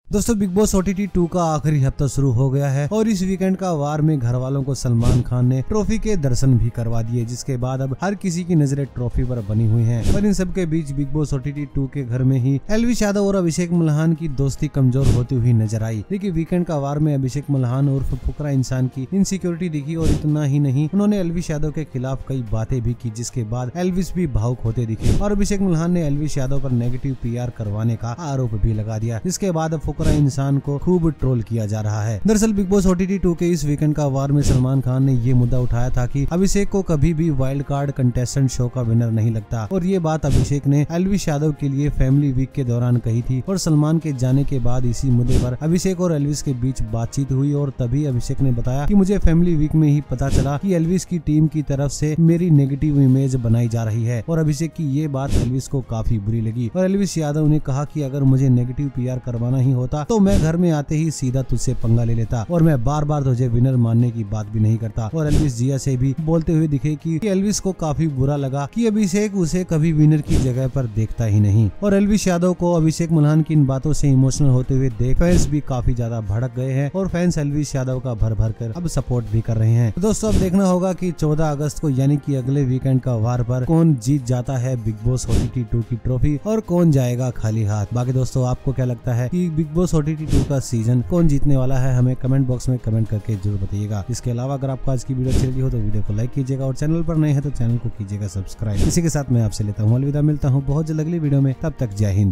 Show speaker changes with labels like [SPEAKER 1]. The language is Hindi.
[SPEAKER 1] दोस्तों बिग बॉस OTT 2 का आखिरी हफ्ता शुरू हो गया है और इस वीकेंड का वार में घर वालों को सलमान खान ने ट्रॉफी के दर्शन भी करवा दिए, जिसके बाद अब हर किसी की नजरें ट्रॉफी पर बनी हुई हैं। पर इन सब के बीच बिग बॉस OTT 2 के घर में ही एल्विश यादव और अभिषेक मल्हान की दोस्ती कमजोर होती हुई नजर आई। देखिए वीकेंड का वार में अभिषेक मल्हान उर्फ फुकरा इंसान की इनसिक्योरिटी दिखी और इतना ही नहीं उन्होंने एल्विश यादव के खिलाफ कई बातें भी की, जिसके बाद एल्विश भी भावुक होते दिखे और अभिषेक मल्हान ने एल्विश यादव पर नेगेटिव PR करवाने का आरोप भी लगा दिया, जिसके बाद फुकरा इंसान को खूब ट्रोल किया जा रहा है। दरअसल बिग बॉस OTT 2 के इस वीकेंड का वार में सलमान खान ने ये मुद्दा उठाया था कि अभिषेक को कभी भी वाइल्ड कार्ड कंटेस्टेंट शो का विनर नहीं लगता और ये बात अभिषेक ने एल्विश यादव के लिए फैमिली वीक के दौरान कही थी और सलमान के जाने के बाद इसी मुद्दे पर अभिषेक और एल्विश के बीच बातचीत हुई और तभी अभिषेक ने बताया कि मुझे फैमिली वीक में ही पता चला कि एल्विश की टीम की तरफ से मेरी नेगेटिव इमेज बनाई जा रही है और अभिषेक की ये बात एल्विश को काफी बुरी लगी और एल्विश यादव ने कहा कि अगर मुझे नेगेटिव PR करवाना ही होता तो मैं घर में आते ही सीधा तुझसे पंगा ले लेता और मैं बार बार तुझे विनर मानने की बात भी नहीं करता। और एल्विश जिया से भी बोलते हुए दिखे कि एल्विश को काफी बुरा लगा कि अभिषेक उसे कभी विनर की जगह पर देखता ही नहीं और एल्विश यादव को अभिषेक मल्हान की इन बातों से इमोशनल होते हुए देख फैंस भी काफी ज्यादा भड़क गए हैं और फैंस एल्विश यादव का भर भर कर अब सपोर्ट भी कर रहे हैं। तो दोस्तों अब देखना होगा कि 14 अगस्त को यानी कि अगले वीकेंड का वार पर कौन जीत जाता है बिग बॉस OTT 2 की ट्रॉफी और कौन जाएगा खाली हाथ। बाकी दोस्तों आपको क्या लगता है कि बिग बॉस OTT 2 का सीजन कौन जीतने वाला है, हमें कमेंट बॉक्स में कमेंट करके जरूर बताइएगा। इसके अलावा अगर आपको आज की वीडियो अच्छी लगी हो तो वीडियो को लाइक कीजिएगा और चैनल पर नए हैं तो चैनल को कीजिएगा सब्सक्राइब। इसी के साथ मैं आपसे लेता हूँ अलविदा, मिलता हूँ बहुत जल्द अगली वीडियो में, तब तक जय हिंद।